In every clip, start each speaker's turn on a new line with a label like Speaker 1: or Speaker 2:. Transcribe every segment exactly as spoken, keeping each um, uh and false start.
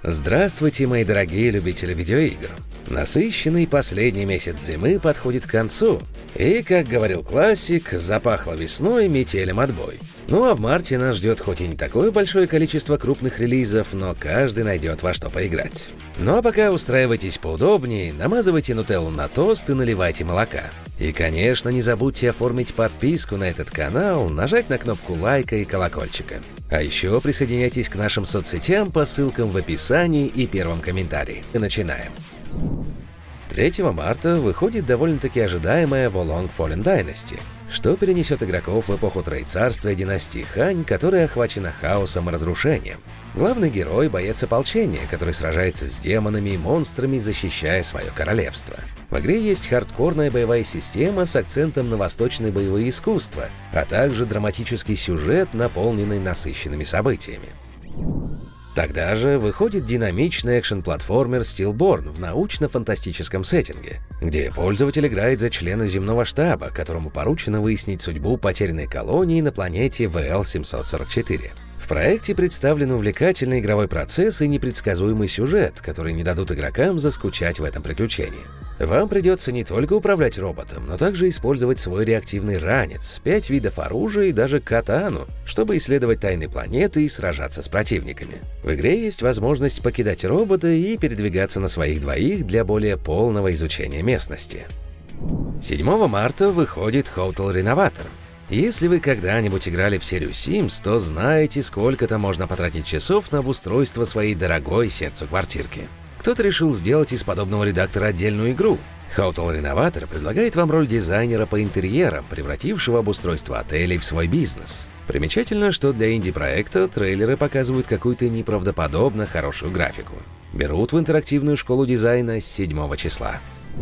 Speaker 1: Здравствуйте, мои дорогие любители видеоигр! Насыщенный последний месяц зимы подходит к концу, и, как говорил классик, запахло весной, метелем отбой. Ну а в марте нас ждет хоть и не такое большое количество крупных релизов, но каждый найдет во что поиграть. Ну а пока устраивайтесь поудобнее, намазывайте нутеллу на тост и наливайте молока. И, конечно, не забудьте оформить подписку на этот канал, нажать на кнопку лайка и колокольчика. А еще присоединяйтесь к нашим соцсетям по ссылкам в описании и первом комментарии. И начинаем. третьего марта выходит довольно-таки ожидаемая Wolong Fallen Dynasty, что перенесет игроков в эпоху троецарствия династии Хань, которая охвачена хаосом и разрушением. Главный герой – боец ополчения, который сражается с демонами и монстрами, защищая свое королевство. В игре есть хардкорная боевая система с акцентом на восточные боевые искусства, а также драматический сюжет, наполненный насыщенными событиями. Тогда же выходит динамичный экшен-платформер Stillborn в научно-фантастическом сеттинге, где пользователь играет за члена земного штаба, которому поручено выяснить судьбу потерянной колонии на планете вэ эл семьсот сорок четыре. В проекте представлен увлекательный игровой процесс и непредсказуемый сюжет, которые не дадут игрокам заскучать в этом приключении. Вам придется не только управлять роботом, но также использовать свой реактивный ранец, пять видов оружия и даже катану, чтобы исследовать тайны планеты и сражаться с противниками. В игре есть возможность покидать робота и передвигаться на своих двоих для более полного изучения местности. седьмого марта выходит Hotel Renovator. Если вы когда-нибудь играли в серию Sims, то знаете, сколько-то можно потратить часов на обустройство своей дорогой сердцу квартирки. Кто-то решил сделать из подобного редактора отдельную игру. Hotel Renovator предлагает вам роль дизайнера по интерьерам, превратившего обустройство отелей в свой бизнес. Примечательно, что для инди-проекта трейлеры показывают какую-то неправдоподобно хорошую графику. Берут в интерактивную школу дизайна с седьмого числа.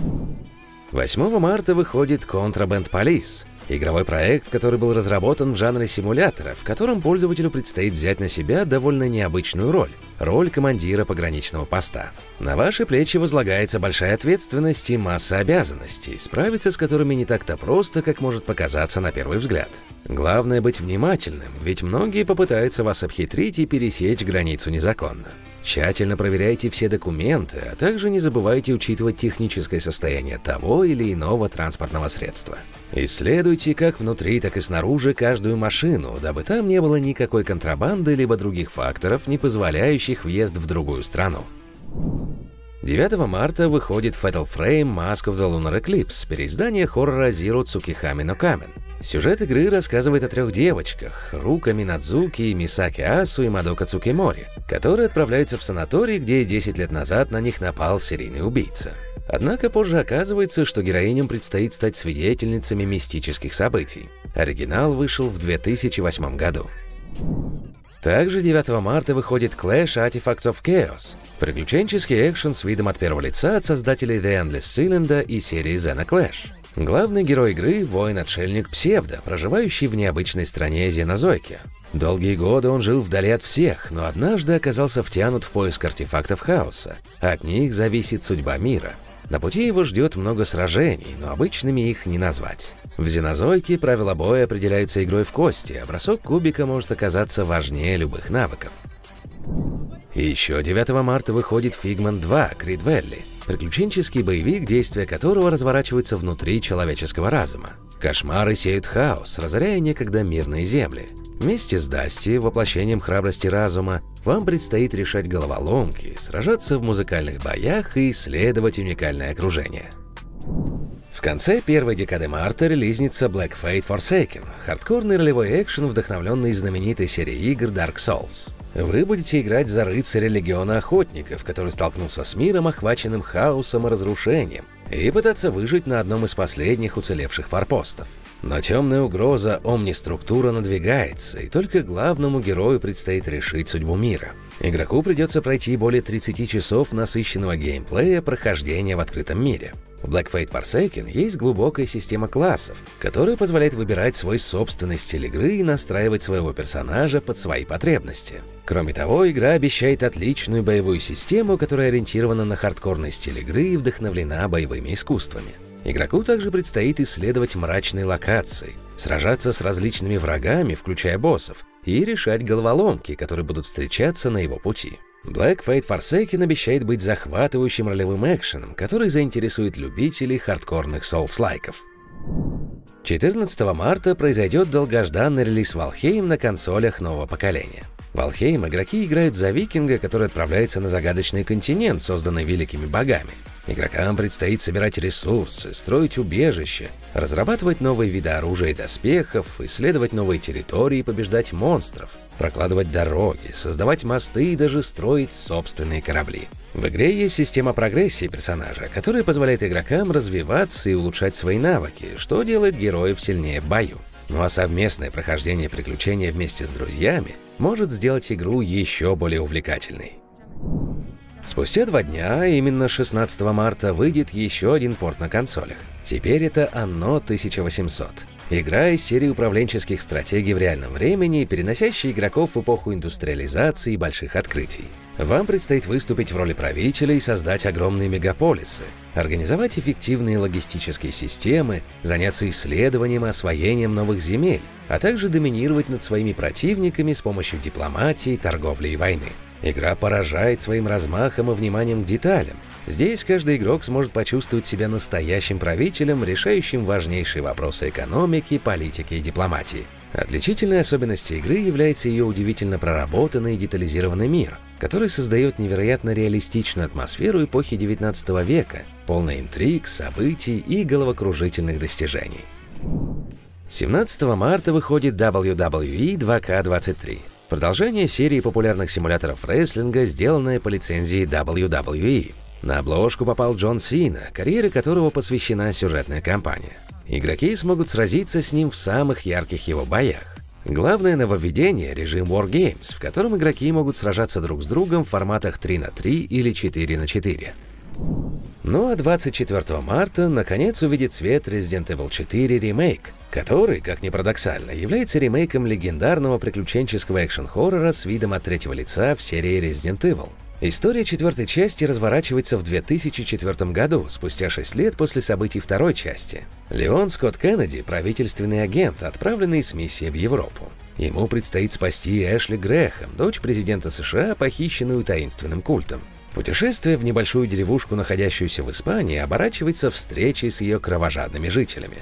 Speaker 1: восьмого марта выходит Contraband Police. Игровой проект, который был разработан в жанре симулятора, в котором пользователю предстоит взять на себя довольно необычную роль – роль командира пограничного поста. На ваши плечи возлагается большая ответственность и масса обязанностей, справиться с которыми не так-то просто, как может показаться на первый взгляд. Главное быть внимательным, ведь многие попытаются вас обхитрить и пересечь границу незаконно. Тщательно проверяйте все документы, а также не забывайте учитывать техническое состояние того или иного транспортного средства. Исследуйте как внутри, так и снаружи каждую машину, дабы там не было никакой контрабанды либо других факторов, не позволяющих въезд в другую страну. девятого марта выходит Fatal Frame Mask of the Lunar Eclipse, переиздание хоррора Zero Tsukihame no Kamen. Сюжет игры рассказывает о трех девочках – Рука Минадзуки, Мисаки Асу и Мадока Цукимори, которые отправляются в санаторий, где десять лет назад на них напал серийный убийца. Однако позже оказывается, что героиням предстоит стать свидетельницами мистических событий. Оригинал вышел в две тысячи восьмом году. Также девятого марта выходит Clash Artifacts of Chaos – приключенческий экшен с видом от первого лица от создателей The Endless Cylinder и серии Xena Clash. Главный герой игры – воин-отшельник Псевдо, проживающий в необычной стране Зенозойки. Долгие годы он жил вдали от всех, но однажды оказался втянут в поиск артефактов хаоса. От них зависит судьба мира. На пути его ждет много сражений, но обычными их не назвать. В Зенозойке правила боя определяются игрой в кости, а бросок кубика может оказаться важнее любых навыков. И еще девятого марта выходит Figment два Creed Valley, приключенческий боевик, действия которого разворачиваются внутри человеческого разума. Кошмары сеют хаос, разоряя некогда мирные земли. Вместе с Дасти, воплощением храбрости разума, вам предстоит решать головоломки, сражаться в музыкальных боях и исследовать уникальное окружение. В конце первой декады марта релизнится Black Fate Forsaken, хардкорный ролевой экшен, вдохновленный знаменитой серией игр Dark Souls. Вы будете играть за рыцаря легиона охотников, который столкнулся с миром, охваченным хаосом и разрушением, и пытаться выжить на одном из последних уцелевших форпостов. Но темная угроза Омни-структура надвигается, и только главному герою предстоит решить судьбу мира. Игроку придется пройти более тридцати часов насыщенного геймплея прохождения в открытом мире. В Black Fate Forsaken есть глубокая система классов, которая позволяет выбирать свой собственный стиль игры и настраивать своего персонажа под свои потребности. Кроме того, игра обещает отличную боевую систему, которая ориентирована на хардкорный стиль игры и вдохновлена боевыми искусствами. Игроку также предстоит исследовать мрачные локации, сражаться с различными врагами, включая боссов, и решать головоломки, которые будут встречаться на его пути. Black Fate Forsaken обещает быть захватывающим ролевым экшеном, который заинтересует любителей хардкорных соулс-лайков. четырнадцатого марта произойдет долгожданный релиз Valheim на консолях нового поколения. В Valheim игроки играют за викинга, который отправляется на загадочный континент, созданный великими богами. Игрокам предстоит собирать ресурсы, строить убежища, разрабатывать новые виды оружия и доспехов, исследовать новые территории и побеждать монстров, прокладывать дороги, создавать мосты и даже строить собственные корабли. В игре есть система прогрессии персонажа, которая позволяет игрокам развиваться и улучшать свои навыки, что делает героев сильнее в бою. Ну а совместное прохождение приключений вместе с друзьями может сделать игру еще более увлекательной. Спустя два дня, именно шестнадцатого марта, выйдет еще один порт на консолях. Теперь это Anno тысяча восемьсот. Игра из серии управленческих стратегий в реальном времени, переносящая игроков в эпоху индустриализации и больших открытий. Вам предстоит выступить в роли правителя и создать огромные мегаполисы, организовать эффективные логистические системы, заняться исследованием и освоением новых земель, а также доминировать над своими противниками с помощью дипломатии, торговли и войны. Игра поражает своим размахом и вниманием к деталям. Здесь каждый игрок сможет почувствовать себя настоящим правителем, решающим важнейшие вопросы экономики, политики и дипломатии. Отличительной особенностью игры является ее удивительно проработанный и детализированный мир, который создает невероятно реалистичную атмосферу эпохи девятнадцатого века, полной интриг, событий и головокружительных достижений. семнадцатого марта выходит дабл ю дабл ю и два ка двадцать три. Продолжение серии популярных симуляторов рестлинга, сделанное по лицензии дабл ю дабл ю и. На обложку попал Джон Сина, карьере которого посвящена сюжетная кампания. Игроки смогут сразиться с ним в самых ярких его боях. Главное нововведение – режим Wargames, в котором игроки могут сражаться друг с другом в форматах три на три или четыре на четыре. Ну а двадцать четвёртого марта наконец увидит свет Resident Evil четыре ремейк, который, как ни парадоксально, является ремейком легендарного приключенческого экшн-хоррора с видом от третьего лица в серии Resident Evil. История четвертой части разворачивается в две тысячи четвёртом году, спустя шесть лет после событий второй части. Леон Скотт Кеннеди – правительственный агент, отправленный с миссией в Европу. Ему предстоит спасти Эшли Грэхэм, дочь президента США, похищенную таинственным культом. Путешествие в небольшую деревушку, находящуюся в Испании, оборачивается встречей с ее кровожадными жителями.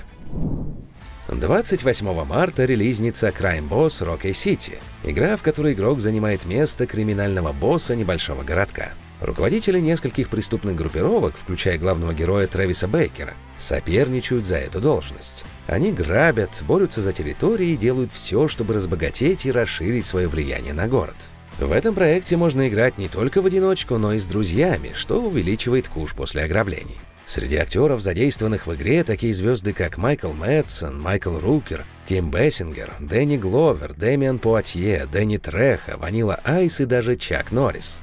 Speaker 1: двадцать восьмого марта релизница Crime Boss Rocky City, игра, в которой игрок занимает место криминального босса небольшого городка. Руководители нескольких преступных группировок, включая главного героя Трэвиса Бейкера, соперничают за эту должность. Они грабят, борются за территории и делают все, чтобы разбогатеть и расширить свое влияние на город. В этом проекте можно играть не только в одиночку, но и с друзьями, что увеличивает куш после ограблений. Среди актеров, задействованных в игре, такие звезды, как Майкл Мэдсон, Майкл Рукер, Ким Бессингер, Дэнни Гловер, Дэмиан Пуатье, Дэнни Трехо, Ванила Айс и даже Чак Норрис.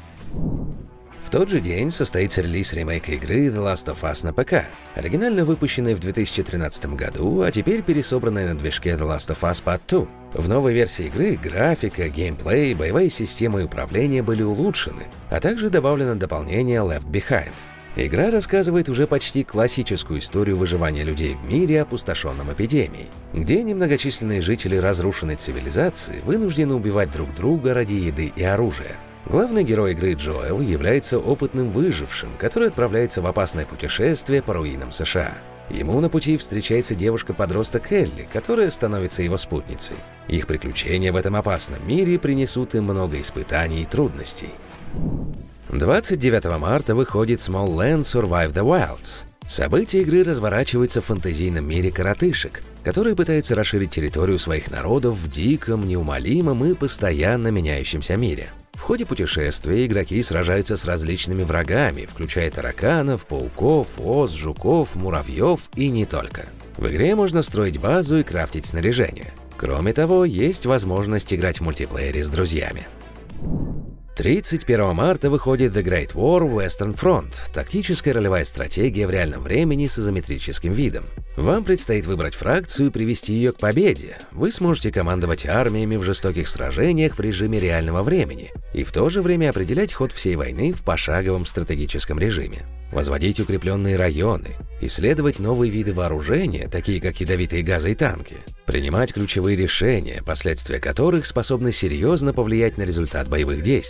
Speaker 1: В тот же день состоится релиз ремейка игры The Last of Us на ПК, оригинально выпущенной в две тысячи тринадцатом году, а теперь пересобранной на движке The Last of Us Part два. В новой версии игры графика, геймплей, боевая система и управление были улучшены, а также добавлено дополнение Left Behind. Игра рассказывает уже почти классическую историю выживания людей в мире, опустошенном эпидемией, где немногочисленные жители разрушенной цивилизации вынуждены убивать друг друга ради еды и оружия. Главный герой игры Джоэл является опытным выжившим, который отправляется в опасное путешествие по руинам США. Ему на пути встречается девушка-подросток Элли, которая становится его спутницей. Их приключения в этом опасном мире принесут им много испытаний и трудностей. двадцать девятого марта выходит Smalland Survive the Wilds. События игры разворачиваются в фэнтезийном мире коротышек, которые пытаются расширить территорию своих народов в диком, неумолимом и постоянно меняющемся мире. В ходе путешествия игроки сражаются с различными врагами, включая тараканов, пауков, ос, жуков, муравьев и не только. В игре можно строить базу и крафтить снаряжение. Кроме того, есть возможность играть в мультиплеере с друзьями. тридцать первого марта выходит The Great War Western Front – тактическая ролевая стратегия в реальном времени с изометрическим видом. Вам предстоит выбрать фракцию и привести ее к победе. Вы сможете командовать армиями в жестоких сражениях в режиме реального времени и в то же время определять ход всей войны в пошаговом стратегическом режиме. Возводить укрепленные районы, исследовать новые виды вооружения, такие как ядовитые газы и танки, принимать ключевые решения, последствия которых способны серьезно повлиять на результат боевых действий.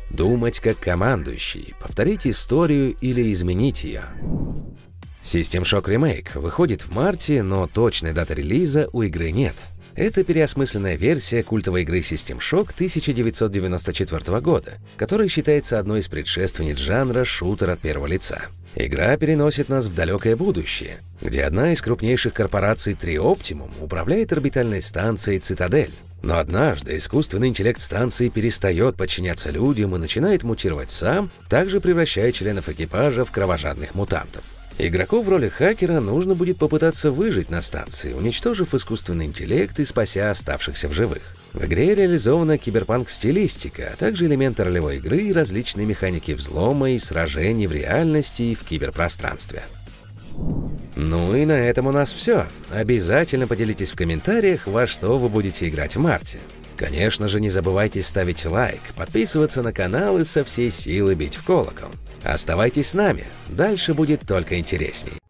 Speaker 1: Думать как командующий, повторить историю или изменить ее. System Shock Remake выходит в марте, но точной даты релиза у игры нет. Это переосмысленная версия культовой игры System Shock тысяча девятьсот девяносто четвёртого года, которая считается одной из предшественниц жанра шутер от первого лица. Игра переносит нас в далекое будущее, где одна из крупнейших корпораций три Optimum управляет орбитальной станцией Цитадель. Но однажды искусственный интеллект станции перестает подчиняться людям и начинает мутировать сам, также превращая членов экипажа в кровожадных мутантов. Игроку в роли хакера нужно будет попытаться выжить на станции, уничтожив искусственный интеллект и спася оставшихся в живых. В игре реализована киберпанк-стилистика, а также элементы ролевой игры и различные механики взлома и сражений в реальности и в киберпространстве. Ну и на этом у нас все. Обязательно поделитесь в комментариях, во что вы будете играть в марте. Конечно же, не забывайте ставить лайк, подписываться на канал и со всей силы бить в колокол. Оставайтесь с нами, дальше будет только интересней.